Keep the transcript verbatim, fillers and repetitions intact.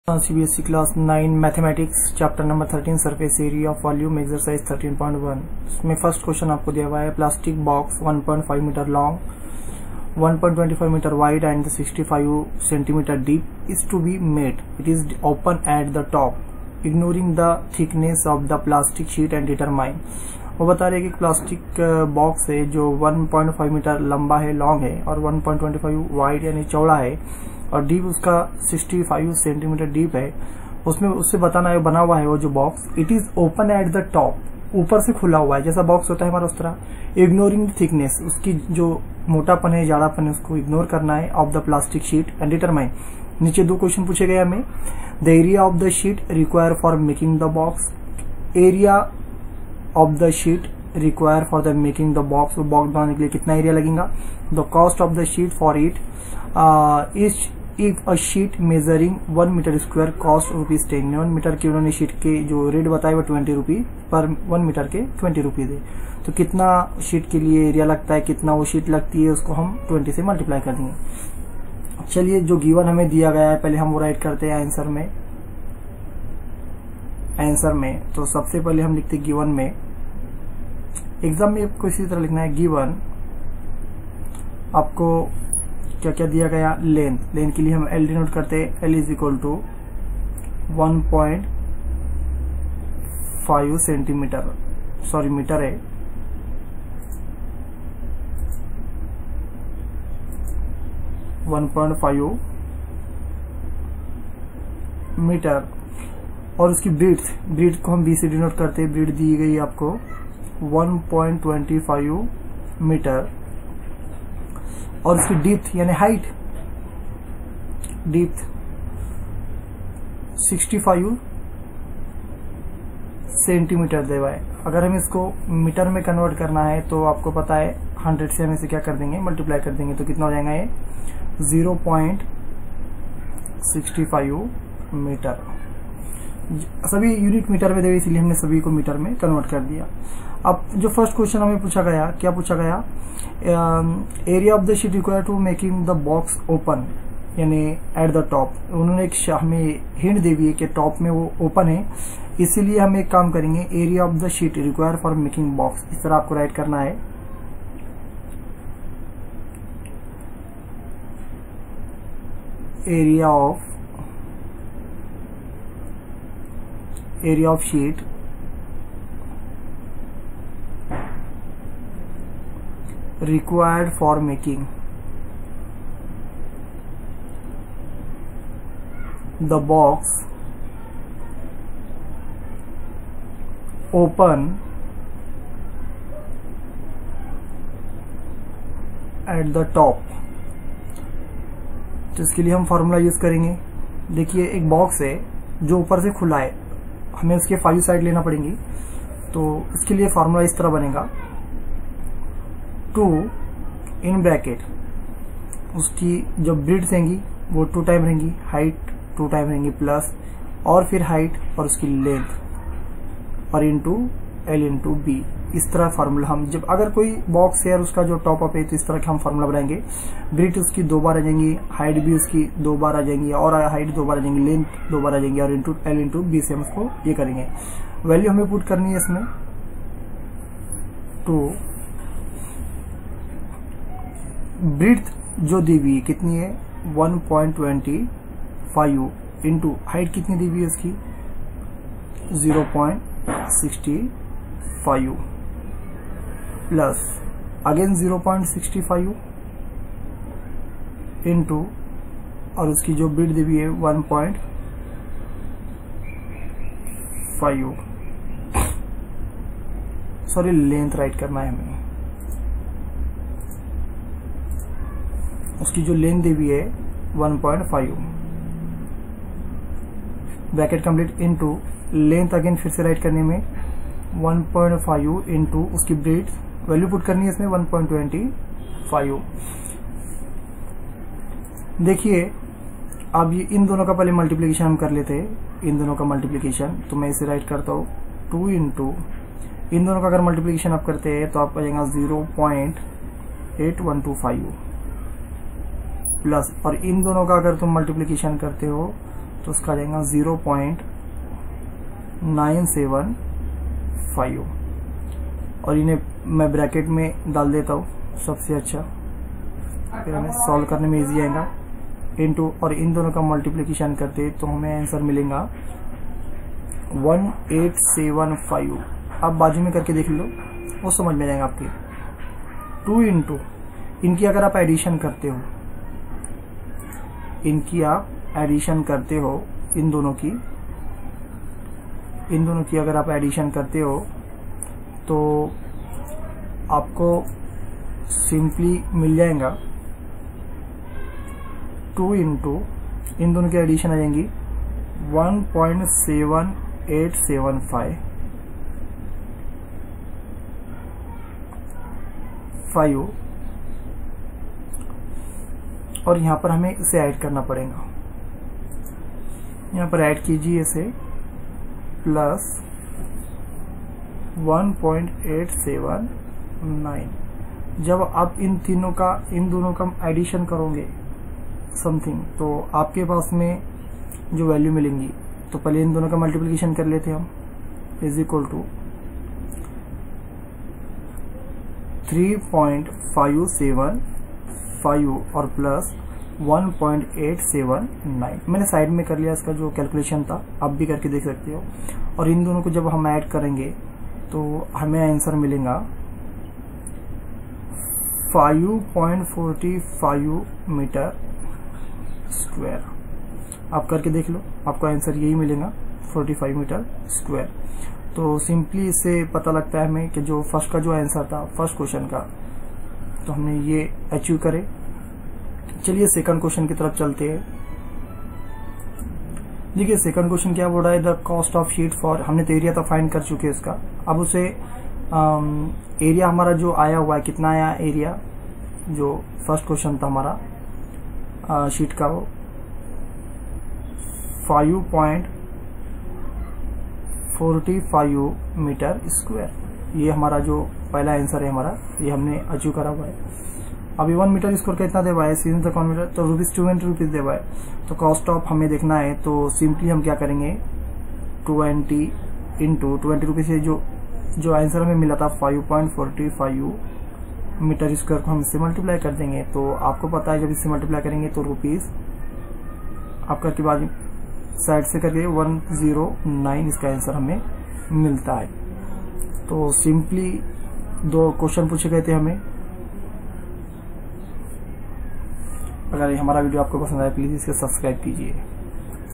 CBSE class nine mathematics chapter number thirteen surface area of volume exercise thirteen point one. इसमें first question आपको दिया हुआ है plastic box one point five metre long one point two five metre wide and sixty five centimetre deep is to be made. It is open at the top ignoring the thickness of the plastic sheet and determine. वो बता रहे हैं कि plastic box है जो one point five metre लंबा है, long है, और one point two five wide यानी चौड़ा है, और डीप उसका सिक्सटी फाइव सेंटीमीटर डीप है। उसमें उससे बताना है बना हुआ है वो जो box, it is open at the top, ऊपर से खुला हुआ है, जैसा बॉक्स होता है हमारा उस तरह। इग्नोरिंग थिकनेस, उसकी जो मोटापन है, जाड़ापन है, उसको इग्नोर करना है, of the plastic sheet and determine. नीचे दो क्वेश्चन पूछे गए हमें। The area of the sheet require for making the box, area of the sheet require for the making the box, box बनाने के लिए कितना एरिया लगेगा। The cost of the sheet for it is if a sheet measuring one metre square cost rupees ten. One metre के उन्होंने sheet के जो rate बताए वो ट्वेंटी रुपीज पर वन मीटर के ट्वेंटी रुपीज है। तो कितना शीट के लिए एरिया लगता है, कितना वो शीट लगती है, उसको हम ट्वेंटी से मल्टीप्लाई कर देंगे। चलिए जो गिवन हमें दिया गया है पहले हम वो राइट करते हैं आंसर में। आंसर में तो सबसे पहले हम लिखते गिवन में, एग्जाम में आपको इसी तरह लिखना है। गिवन आपको क्या क्या दिया गया, लेंथ। लेंथ के लिए हम एल डिनोट करते हैं। L is equal to one point five centimetre, sorry metre है, वन पॉइंट फाइव मीटर। और उसकी ब्रीड्थ, ब्रीड को हम बी से डिनोट करते हैं। ब्रीड दी गई आपको one point two five metre, और उसकी डीप्थ यानी height, depth sixty five centimetre दे हुआ है। अगर हम इसको मीटर में कन्वर्ट करना है तो आपको पता है हंड्रेड से हम इसे क्या कर देंगे, मल्टीप्लाई कर देंगे, तो कितना हो जाएगा ये zero point sixty five metre. सभी यूनिट मीटर में दे, इसलिए हमने सभी को मीटर में कन्वर्ट कर दिया। अब जो फर्स्ट क्वेश्चन हमें पूछा गया, क्या पूछा गया, area of the sheet require to making the box open यानी एट द टॉप। उन्होंने एक हमें हिंट दे दी है कि टॉप में वो ओपन है, इसीलिए हम एक काम करेंगे, area of the sheet require for making box, इस तरह आपको राइट करना है। Area of area of sheet required for making the box open at the top। तो इसके लिए हम फॉर्मूला यूज करेंगे। देखिए एक बॉक्स है जो ऊपर से खुला है, हमें उसके फाइव साइड लेना पड़ेंगी, तो इसके लिए फॉर्मूला इस तरह बनेगा, टू इन ब्रैकेट उसकी जो ब्रीड्स रहेंगी वो टू टाइम रहेंगी, हाइट टू टाइम रहेंगी, प्लस और फिर हाइट और उसकी लेंथ और इनटू एल इनटू बी। इस तरह फार्मूला हम जब अगर कोई बॉक्स है और उसका जो टॉप अप है तो इस तरह का हम फार्मूला बनाएंगे। ब्रीड उसकी दो बार आ जाएंगी, हाइट भी उसकी दो बार आ जाएंगी, और हाइट दो बार आ जाएंगी, लेंथ दो बार आ जाएंगी, और इंटू एल इंटू बी से हम उसको ये करेंगे। वैल्यू हमें पुट करनी है इसमें, टू ब्रीथ जो दी हुई है कितनी है, one point two five, into height कितनी दी हुई है उसकी zero point sixty five, plus again zero point sixty five into और उसकी जो ब्रीथ दी हुई है one point five, sorry length write करना है हमें। उसकी जो लेंथ दी हुई है one point five, bracket complete, into length again फिर से राइट करने में वन पॉइंट फाइव इंटू उसकी ब्रीड, वैल्यू पुट करनी है इसमें वन पॉइंट टू फाइव। देखिए अब ये इन दोनों का पहले मल्टीप्लिकेशन हम कर लेते हैं, इन दोनों का मल्टीप्लिकेशन, तो मैं इसे राइट करता हूँ टू इंटू इन दोनों का अगर मल्टीप्लिकेशन आप करते हैं तो आप आ जाएगा zero point eight one two five, plus और इन दोनों का अगर तुम मल्टीप्लिकेशन करते हो तो उसका आ जाएगा zero point nine seven five, और इन्हें मैं ब्रैकेट में डाल देता हूँ सबसे अच्छा, फिर हमें सॉल्व करने में इजी आएगा। इनटू और इन दोनों का मल्टीप्लिकेशन करते तो हमें आंसर मिलेगा वन एट सेवन फाइव। आप बाजू में करके देख लो, वो समझ में जाएगा आपके। टू इंटू इनकी अगर आप एडिशन करते हो, इनकी आप एडिशन करते हो इन दोनों की इन दोनों की अगर आप एडिशन करते हो तो आपको सिंपली मिल जाएगा टू इंटू इन दोनों की एडिशन आ जाएंगी one point seven eight seven five five और यहाँ पर हमें इसे ऐड करना पड़ेगा। यहाँ पर ऐड कीजिए इसे plus one point eight seven nine. जब आप इन तीनों का इन दोनों का एडिशन करोगे समथिंग, तो आपके पास में जो वैल्यू मिलेंगी, तो पहले इन दोनों का मल्टीप्लिकेशन कर लेते हैं हम, is equal to three point five seven five और plus one point eight seven nine. मैंने साइड में कर लिया इसका जो कैलकुलेशन था, आप भी करके देख सकते हो। और इन दोनों को जब हम ऐड करेंगे तो हमें आंसर मिलेगा five point forty five metre square. आप करके देख लो, आपको आंसर यही मिलेगा फोर्टी फाइव मीटर स्क्वायर। तो सिंपली इससे पता लगता है हमें कि जो फर्स्ट का जो आंसर था फर्स्ट क्वेश्चन का, तो हमने ये अचीव करे। चलिए सेकंड क्वेश्चन की तरफ चलते हैं। देखिए सेकंड क्वेश्चन क्या बोल रहा है, the cost of sheet for, हमने तो एरिया तो फाइंड कर चुके हैं इसका। अब उसे एरिया हमारा जो आया हुआ है, कितना आया एरिया, जो फर्स्ट क्वेश्चन था हमारा आ, शीट का, वो five point forty five metre square. ये हमारा जो पहला आंसर है हमारा, ये हमने अचीव करा हुआ है। अभी वन मीटर स्क्वायर कितना दे हुआ है, सीजन तक वन मीटर, तो रुपीज ट्वेंटी रुपीज दे हुआ है। तो कॉस्ट ऑफ हमें देखना है, तो सिंपली हम क्या करेंगे, ट्वेंटी इंटू ट्वेंटी रुपीज से जो जो आंसर हमें मिला था five point forty five metre square को हम इससे मल्टीप्लाई कर देंगे। तो आपको पता है जब इससे मल्टीप्लाई करेंगे तो रुपीज आपका के बाद साइड से करके वन जीरो नाइन इसका आंसर हमें मिलता है। तो सिंपली दो क्वेश्चन पूछे गए थे हमें। अगर हमारा वीडियो आपको पसंद आए प्लीज इसे सब्सक्राइब कीजिए।